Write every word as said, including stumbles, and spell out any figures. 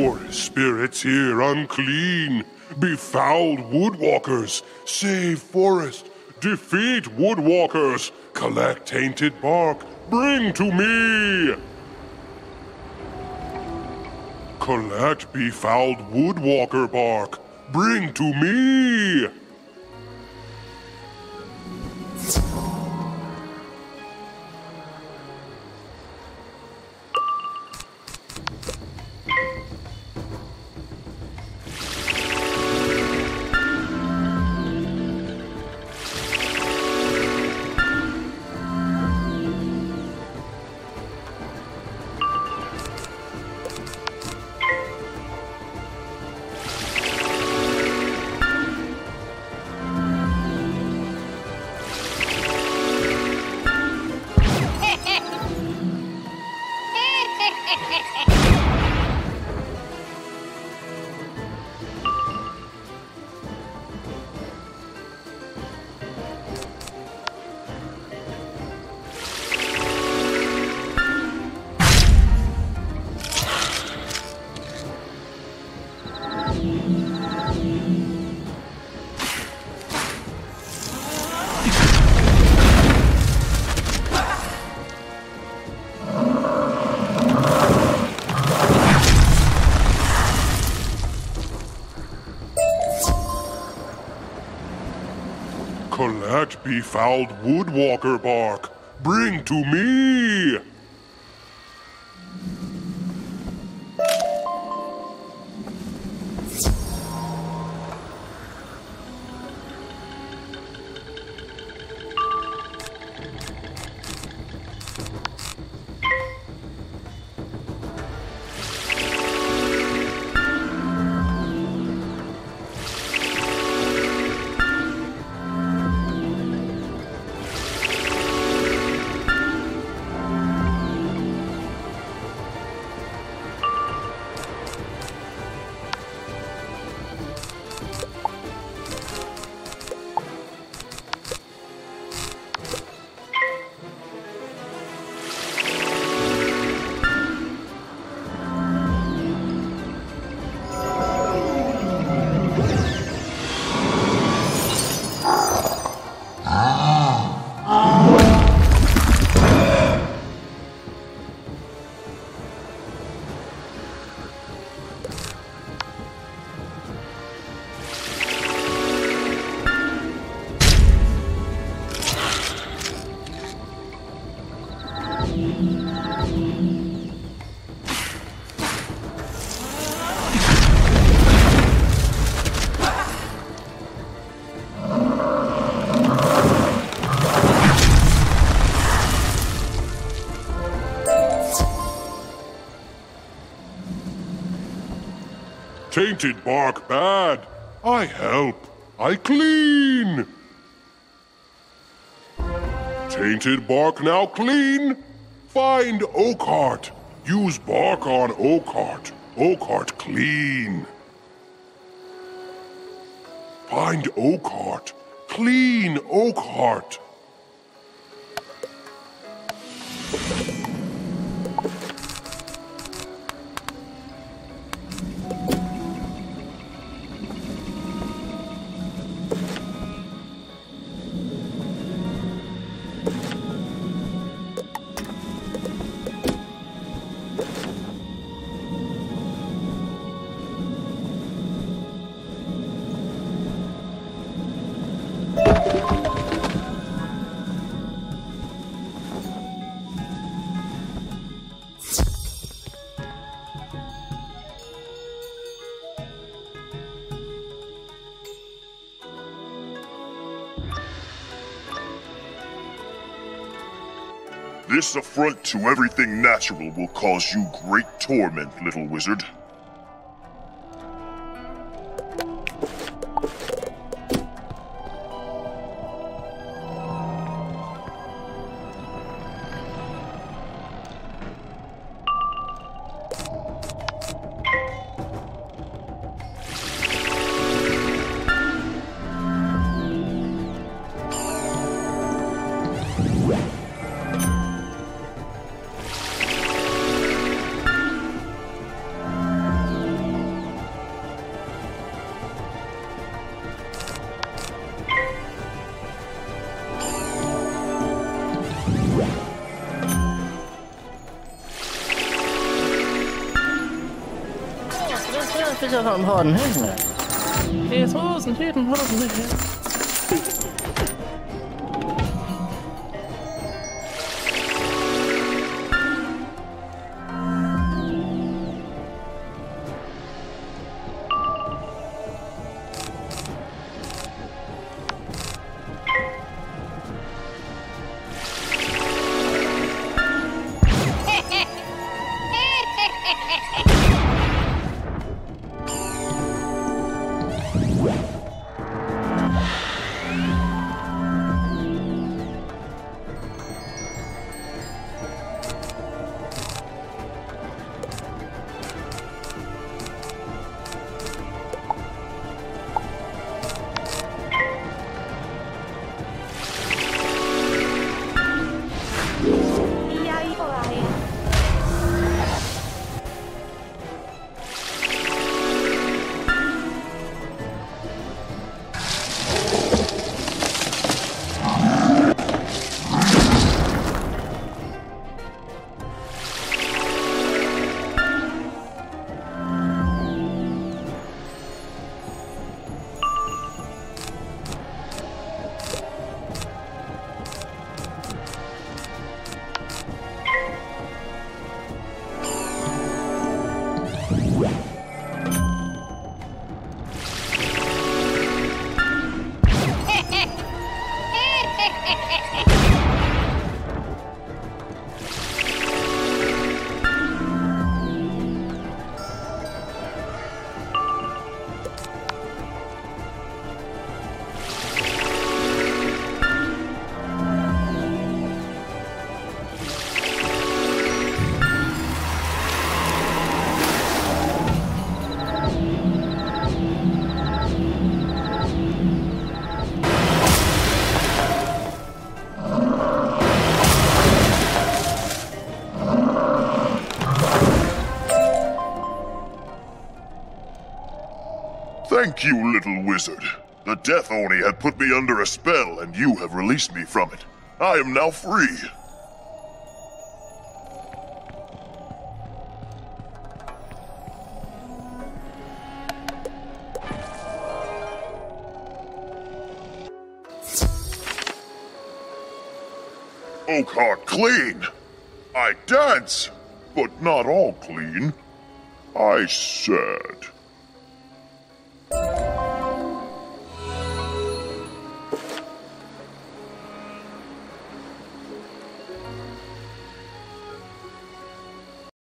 Forest spirits here unclean. Befouled woodwalkers, save forest. Defeat woodwalkers, collect tainted bark, bring to me. Collect befouled woodwalker bark, bring to me. Collect befouled woodwalker bark. Bring to me! Tainted bark bad. I help. I clean. Tainted bark now clean. Find oak heart. Use bark on oak heart. Oak heart clean. Find oak heart. Clean oak heart. This affront to everything natural will cause you great torment, little wizard. fick jag fan ha den här. Det är så som tiden har den här. Thank you, little wizard. The Death Oni had put me under a spell, and you have released me from it. I am now free. Oakheart clean! I dance, but not all clean. I said...